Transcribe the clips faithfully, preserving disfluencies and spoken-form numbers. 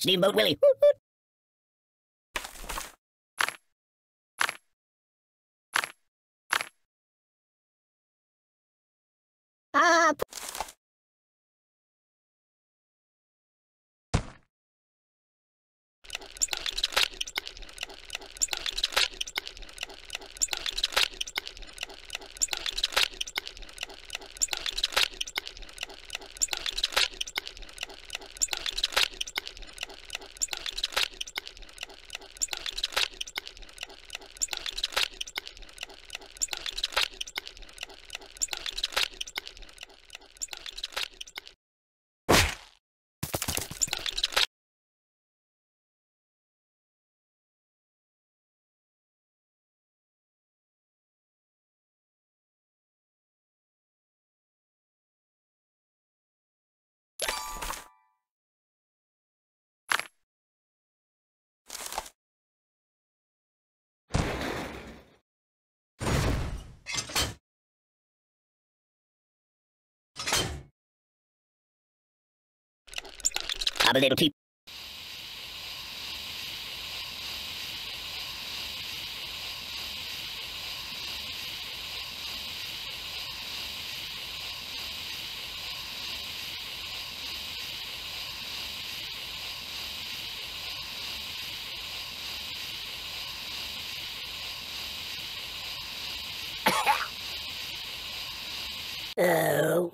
Steamboat Willie. Ah. I'm a little teep. Oh.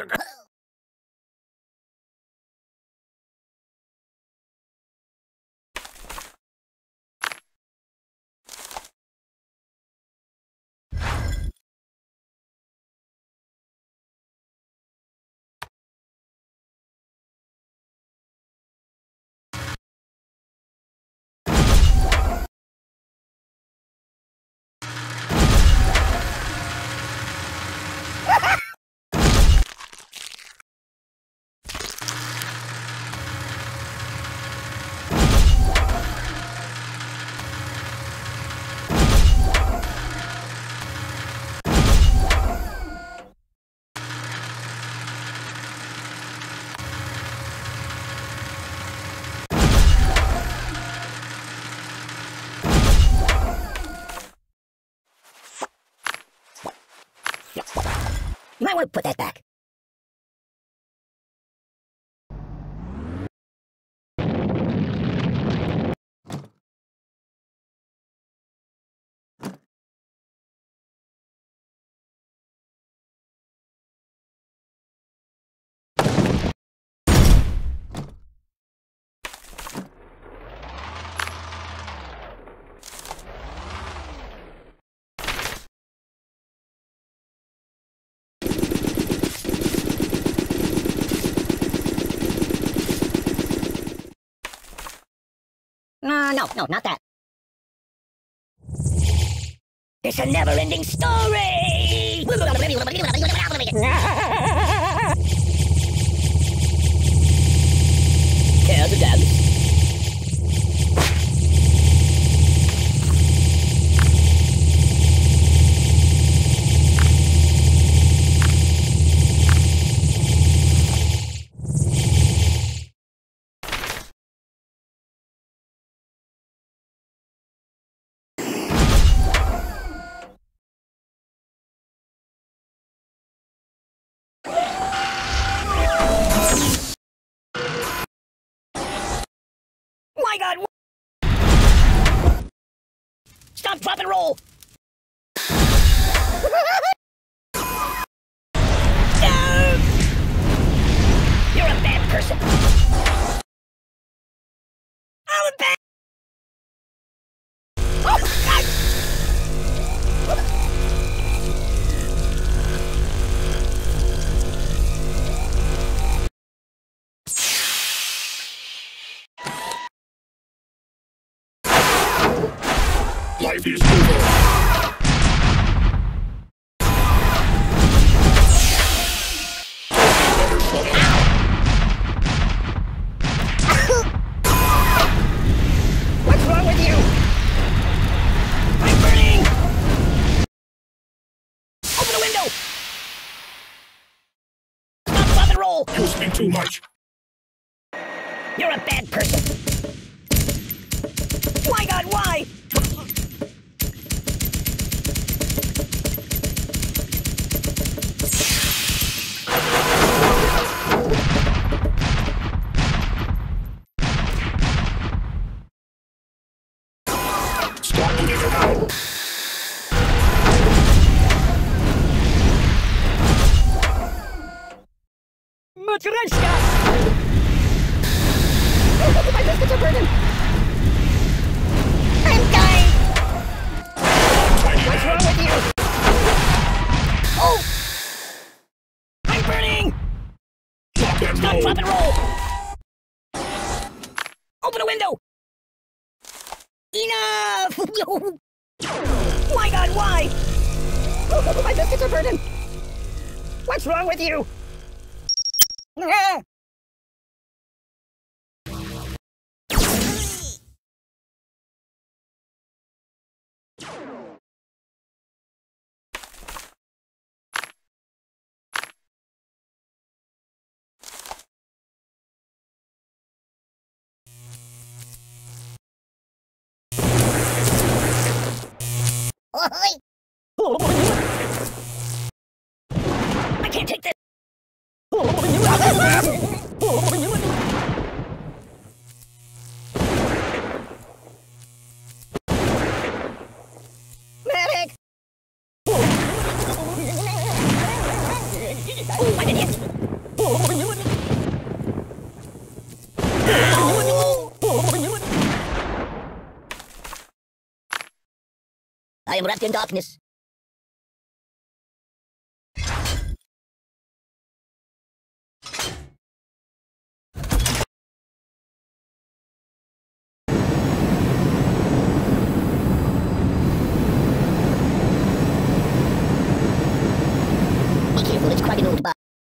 You might want to put that back. Uh, no, no, not that. It's a never-ending story! Care to dance? My God! Stop, drop, and roll! No! You're a bad person! I'm a bad... Oh, God! Life is over. What's wrong with you? I'm burning! Open the window! Stop, stop, and roll! You speak too much. You're a bad person. My God, why? Stop moving around. Matryoshka! My biscuits are burning! I'm dying! What's wrong with you? Oh! I'm burning! Lock and Stop, load. drop, and roll! Open a window! Enough! My God, why? My biscuits are burning! What's wrong with you? Ah! I can't take this! Medic! Oh, I'm an idiot! I am wrapped in darkness. Be careful, it's quite an old bar.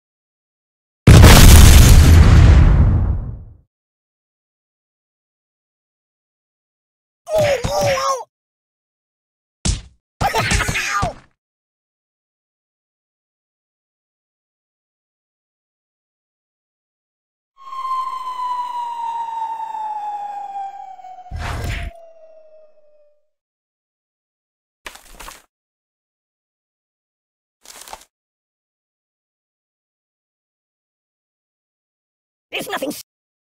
Oh, oh, oh! Ow! There's nothing. s-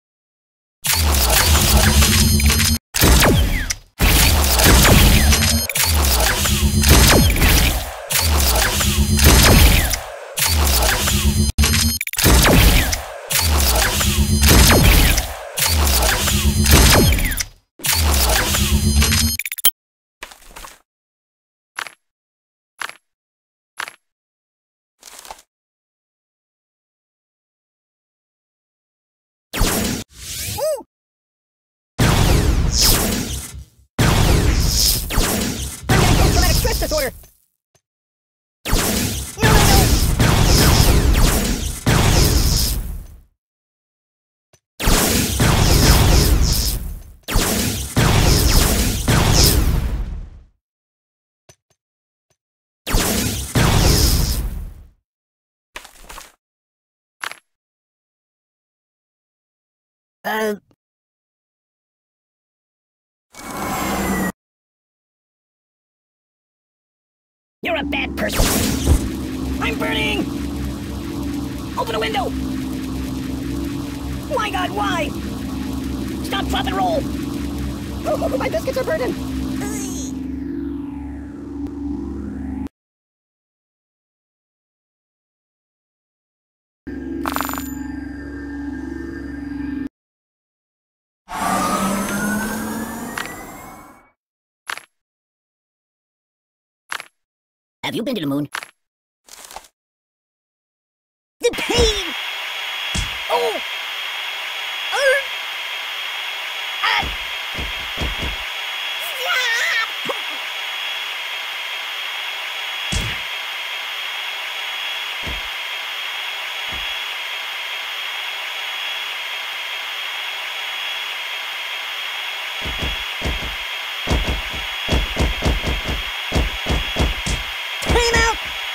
Ooh! I'm getting post-traumatic stress disorder. No, no, no! Uh... You're a bad person. I'm burning! Open a window! My God, why? Stop, drop, and roll! Oh, my biscuits are burning! Have you been to the moon? The pain! Oh! Oh! Ah! Stop! Time out!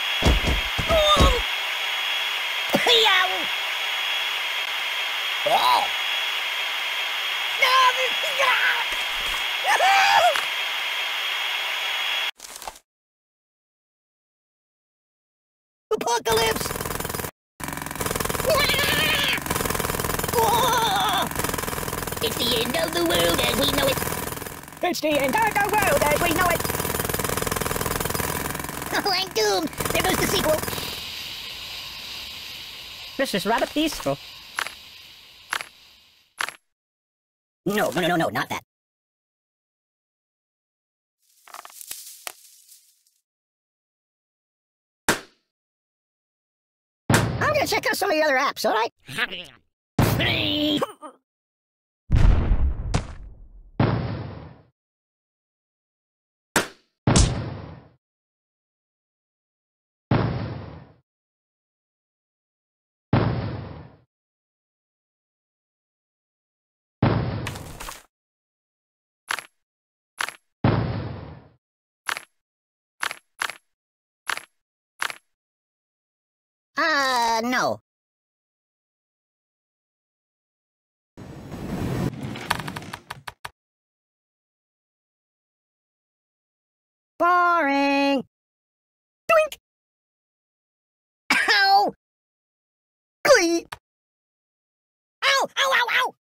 Apocalypse! It's the end of the world as we know it. It's the end of the world as we know it. Oh, I'm doomed. There goes the sequel. This is rather peaceful. No, no, no, no, no, not that. I'm gonna check out some of the other apps, alright? Uh, no. Boring! Doink! Ow! Glee! Ow! Ow, ow, ow!